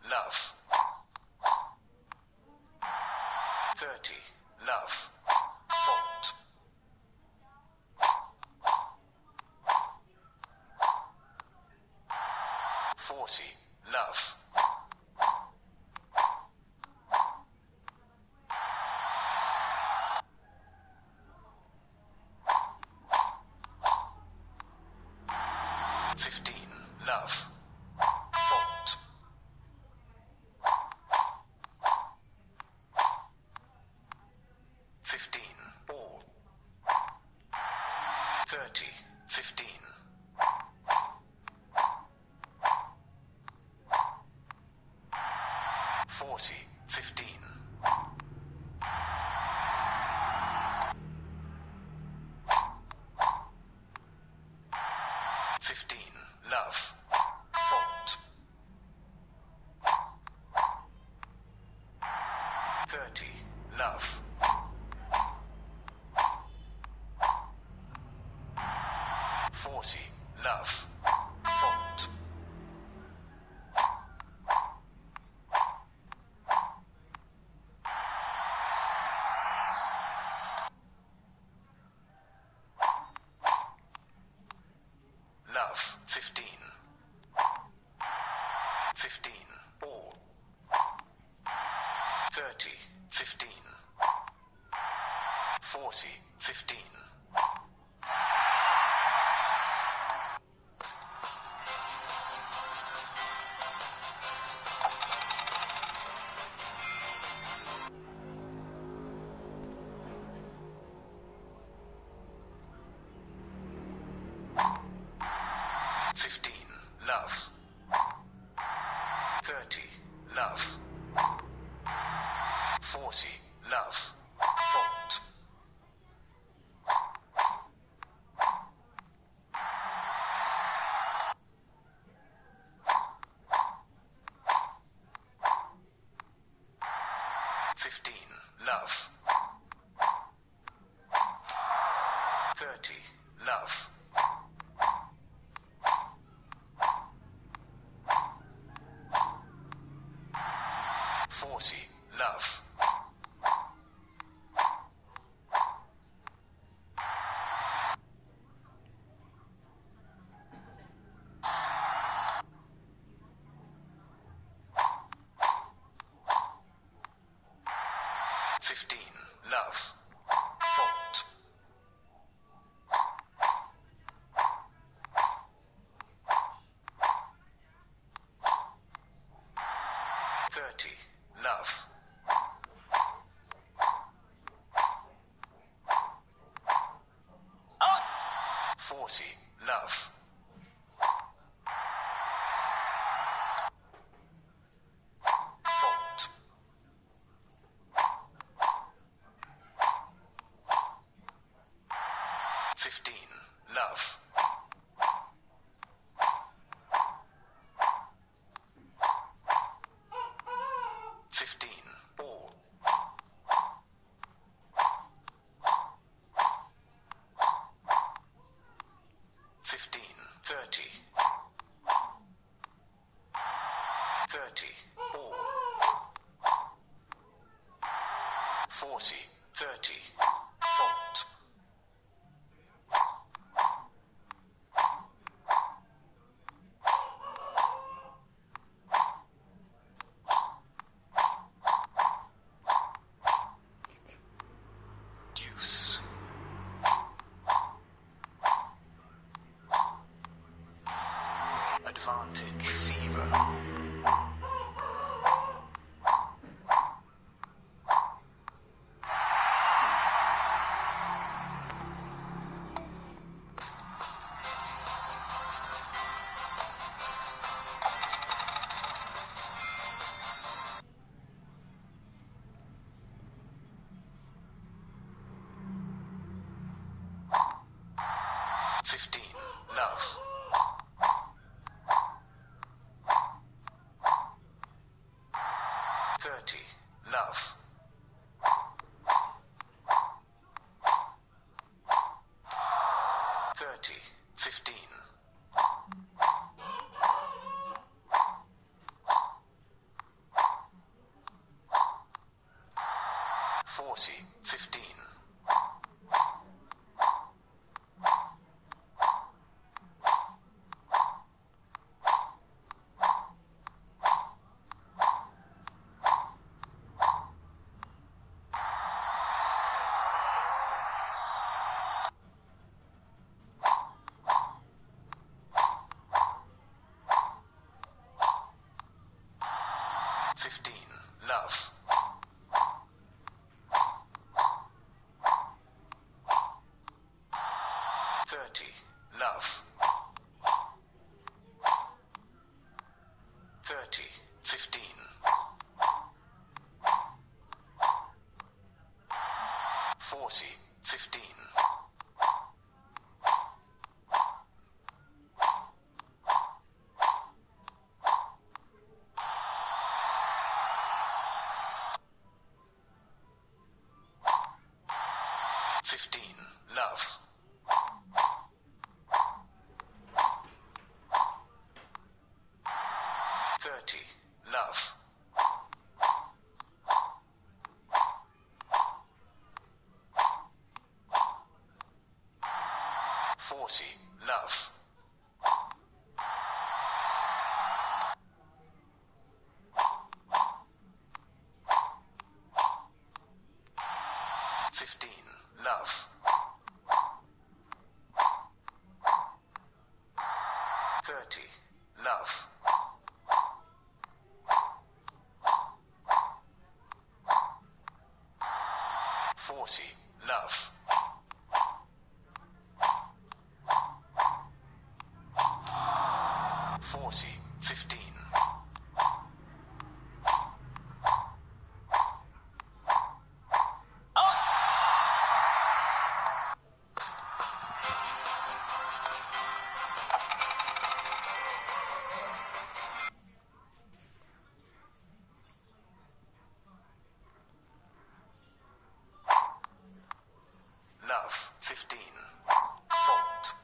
love. 30, love. Fault. 40, love. 15, love. Fault. 15, all. 30, 15. 40, 15. 15, love. Fault. 30, love. 40, love. Fault. 15. 15, all. 30, 15. 40, 15. Love. 30, love. 40, love. Fault. 15, love. 30, love. 40, love. 15, love. Fault. 30, love. 40, love. 15, love. 15, all. 15, 30. 30, all. 40, 30. Fault. 15, love. 30, love. 30, 15. 40, 40, 15. 15, love. 30, love. 30, 15. 40, 15. 15, love. 30, love. 40, love. 15, love. 30, love. 40, love. 40, 15. 15. Fault.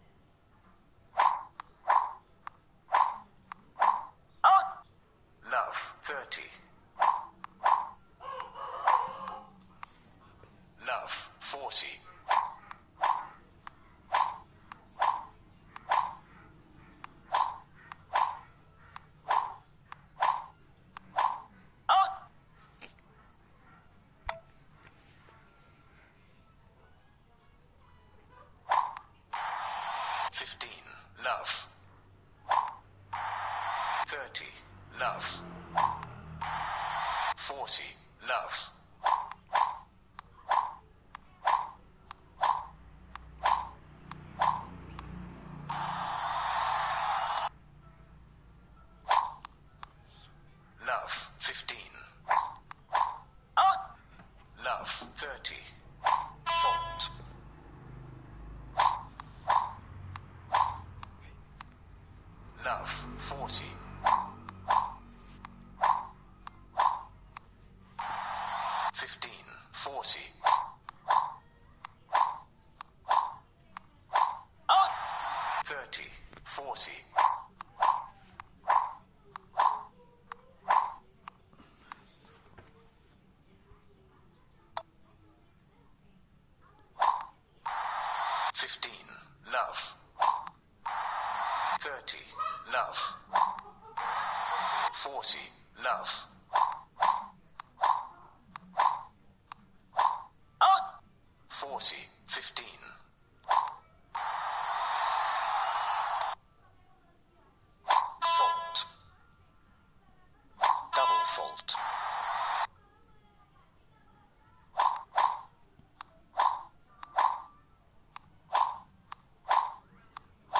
Out! Love, 30. Love, 40. Out! 15, love. 30, love. 40, love. 15. Out! Love, 30. Fault. Love, 40. 15, 40. Out! 30, 40. 15, love. 30, love. 40, love. Out! 40, 15. Fault. Double fault.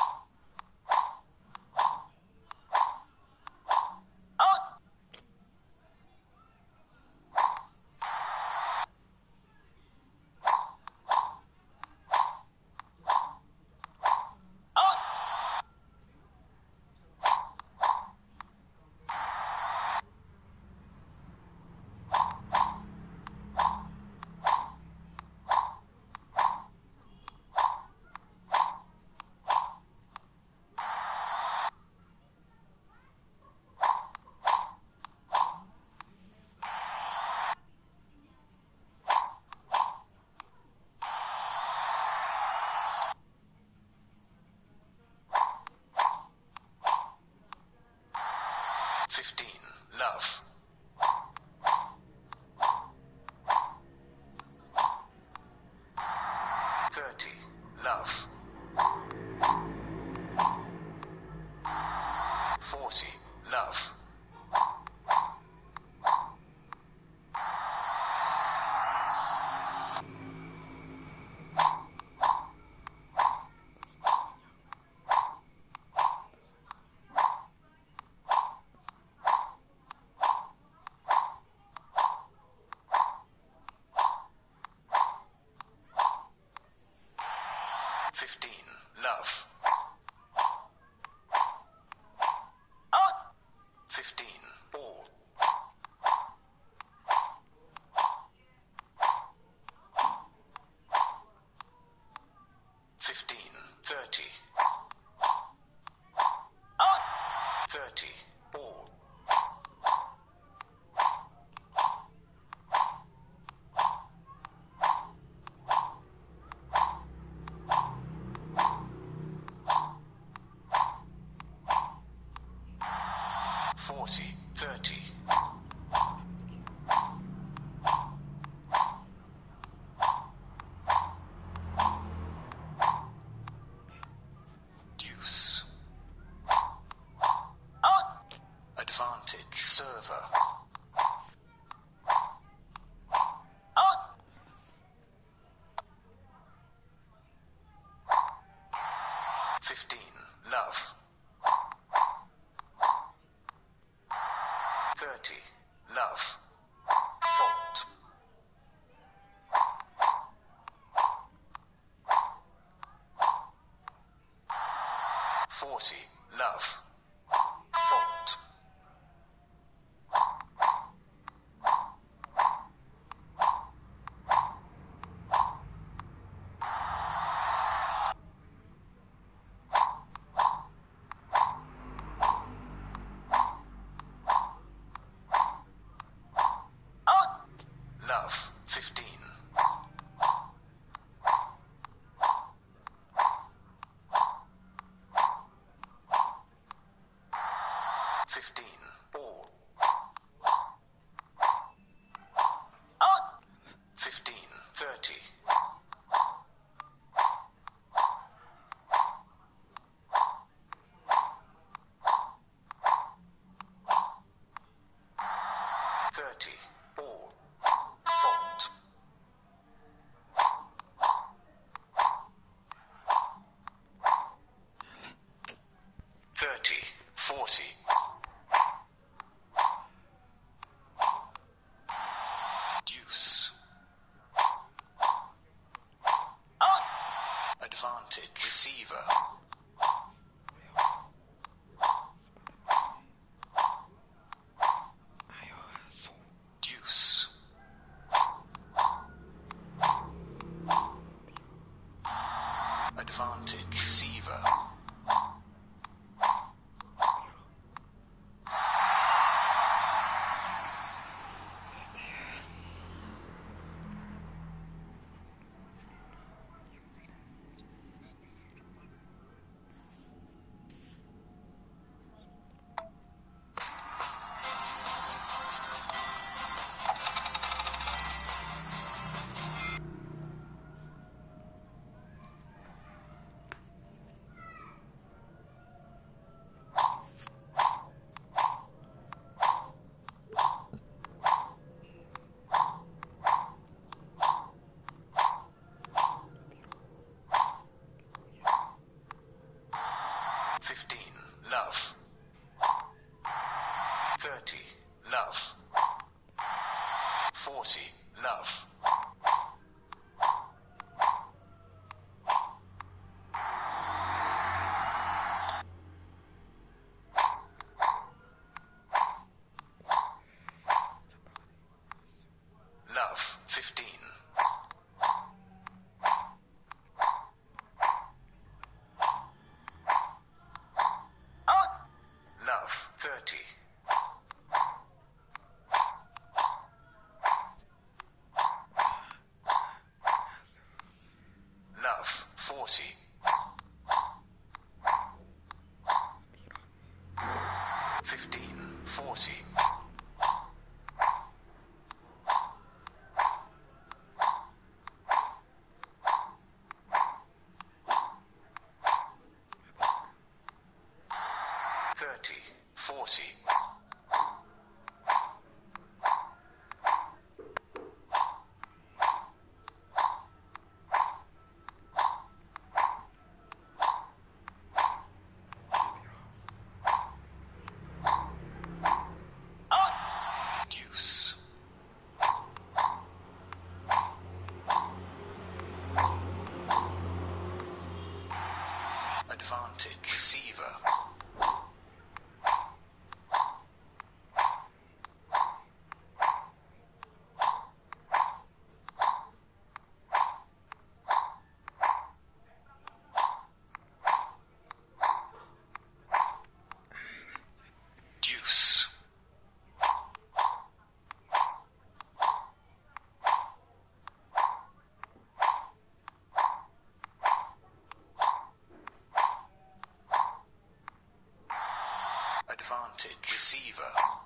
Out! 15. Love. 30. Love. 40. Love. 15. Love. Out. 15. All. 15. 30. Out. 30. All. 40. 30. Deuce. Out. Advantage. Server. Out. 15. Love. 30. Love. Fault. 40. Love. Fault. 15. All. Out. 15. 30. All. Fault. 30. 40. Deuce. Out. Advantage. Receiver. Deuce. Advantage. Receiver. Love. 30. Love. 40. Love. 15. Out. 30. 40. Out. Deuce. Advantage. Receiver. Deuce. Advantage. Receiver.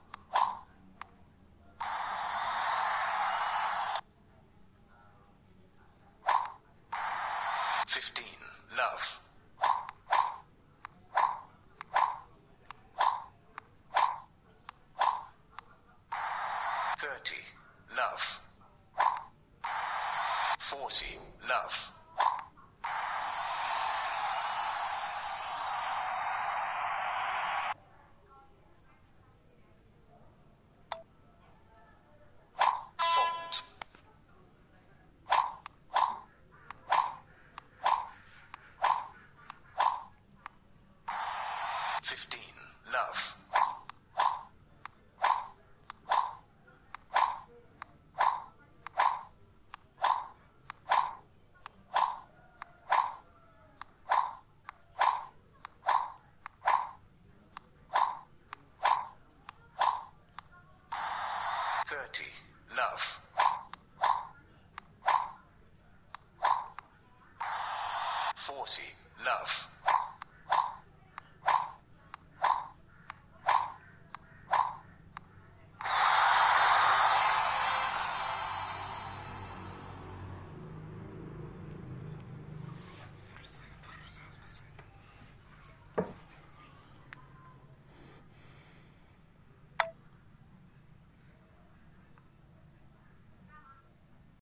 Love. 30. Love. 40. Love. Fault. 15. Love. 30. Love. 40. Love.